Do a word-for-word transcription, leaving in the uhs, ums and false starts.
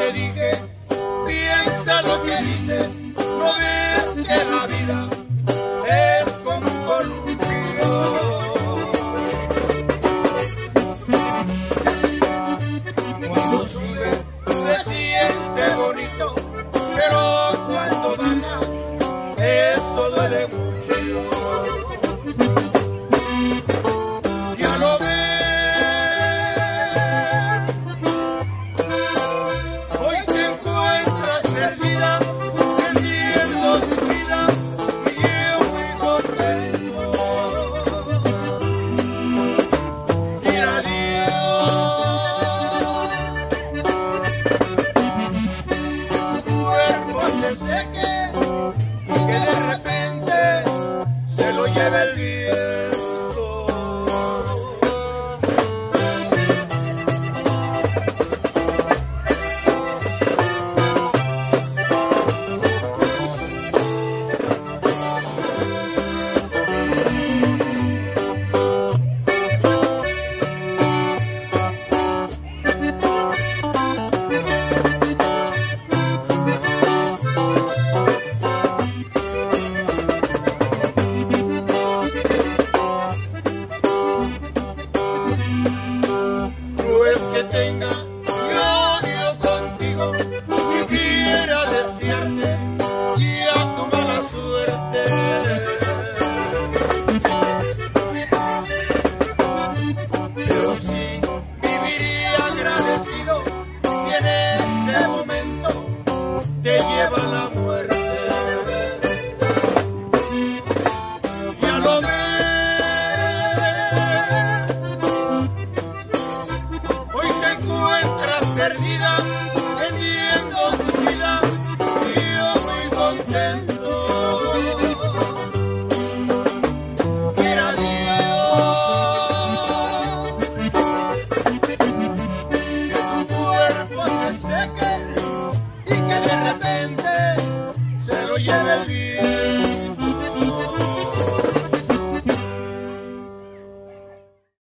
te dije, piensa lo que dices, no ves que la vida es como un columpio. Cuando sube se siente bonito, pero cuando baja eso duele mucho. Ya lo ves, hoy te encuentras perdida, perdiendo tu vida, y yo muy contento. Mira a Dios, tu cuerpo se seque y que de repente se lo lleve el viento. No es que tenga odio contigo y quiera desearte y a tu mala suerte, pero sí viviría agradecido si en este momento te lleva la muerte. Ya lo ves, encuentras perdida, vendiendo tu vida, y yo muy contento. Quiera Dios que tu cuerpo se seque y que de repente se lo lleve el viento.